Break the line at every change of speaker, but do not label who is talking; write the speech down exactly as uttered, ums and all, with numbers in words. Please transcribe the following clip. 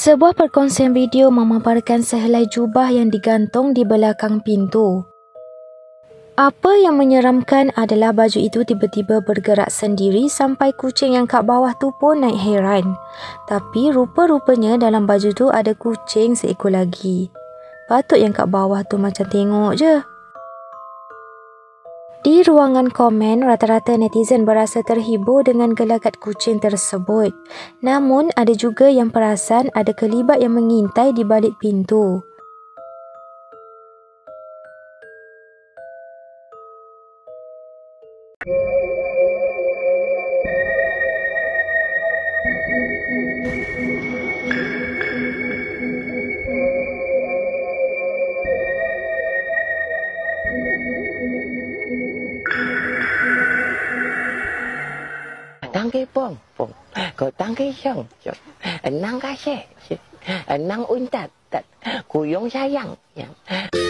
Sebuah perkongsian video memaparkan sehelai jubah yang digantung di belakang pintu. Apa yang menyeramkan adalah baju itu tiba-tiba bergerak sendiri sampai kucing yang kat bawah tu pun naik heran. Tapi rupa-rupanya dalam baju tu ada kucing seekor lagi. Patut yang kat bawah tu macam tengok je. Di ruangan komen, rata-rata netizen berasa terhibur dengan gelagat kucing tersebut. Namun, ada juga yang perasan ada kelibat yang mengintai di balik pintu.
Tăng cái bông bông, có tăng cái sông sông, năng cái xe, năng un tạt tạt, cùi yong sayang.